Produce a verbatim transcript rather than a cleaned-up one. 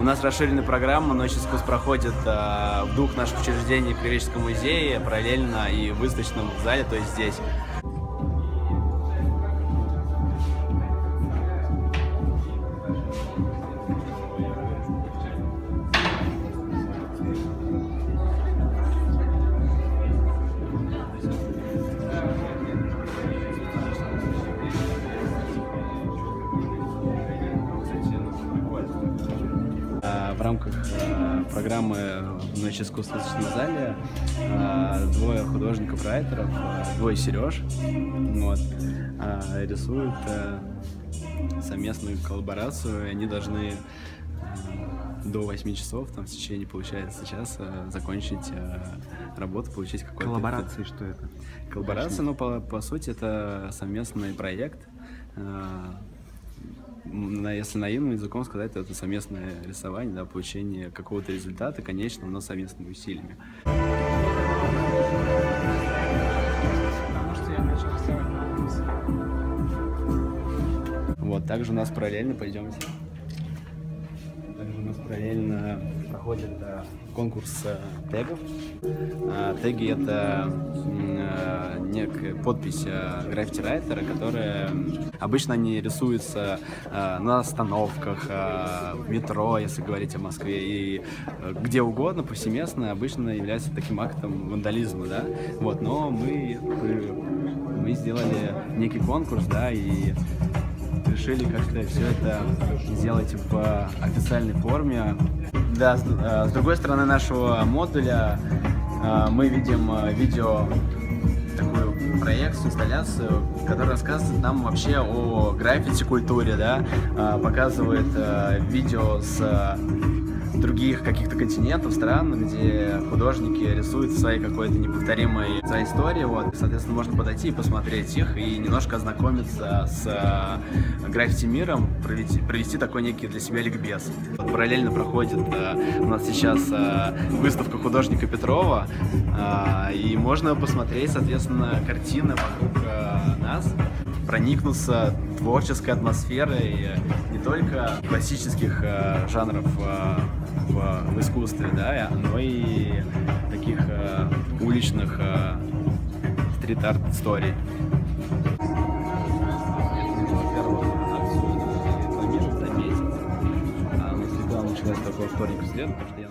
У нас расширенная программа «Ночь искусств» проходит э, в двух наших учреждениях: в Кривическом музее параллельно и в выставочном зале, то есть здесь. В рамках э, программы «Ночь искусств» в выставочном зале э, двое художников-райтеров, э, двое Сереж, вот, э, рисуют э, совместную коллаборацию, и они должны э, до восьми часов, там, в течение, получается, часа закончить э, работу, получить какой-то... Коллаборации, что это? Коллаборация, ну, по, по сути, это совместный проект. Э, Если наивным языком сказать, то это совместное рисование, да, получение какого-то результата, конечно, но совместными усилиями. Вот, также у нас параллельно, пойдемте, также у нас параллельно проходит да, конкурс э, тегов. А, теги — это э, некая подпись э, граффити-райтера, которая обычно они рисуются э, на остановках, э, в метро, если говорить о Москве, и э, где угодно, повсеместно, обычно является таким актом вандализма, да. Вот, но мы, мы сделали некий конкурс, да, и решили как-то все это сделать в официальной форме. Да, с, с другой стороны нашего модуля мы видим видео, такую проекцию, инсталляцию, которая рассказывает нам вообще о граффити-культуре, да, показывает видео с других каких-то континентов, стран, где художники рисуют своей какой-то неповторимой своей истории, вот, соответственно, можно подойти и посмотреть их и немножко ознакомиться с граффити-миром, провести, провести такой некий для себя ликбез. Вот, параллельно проходит э, у нас сейчас э, выставка художника Петрова, э, и можно посмотреть, соответственно, картины вокруг э, нас, проникнуться творческой атмосферой не только классических э, жанров э, в, в искусстве, да, но и таких э, уличных э, стрит-арт-историй. Началась такого вторника следа, потому что я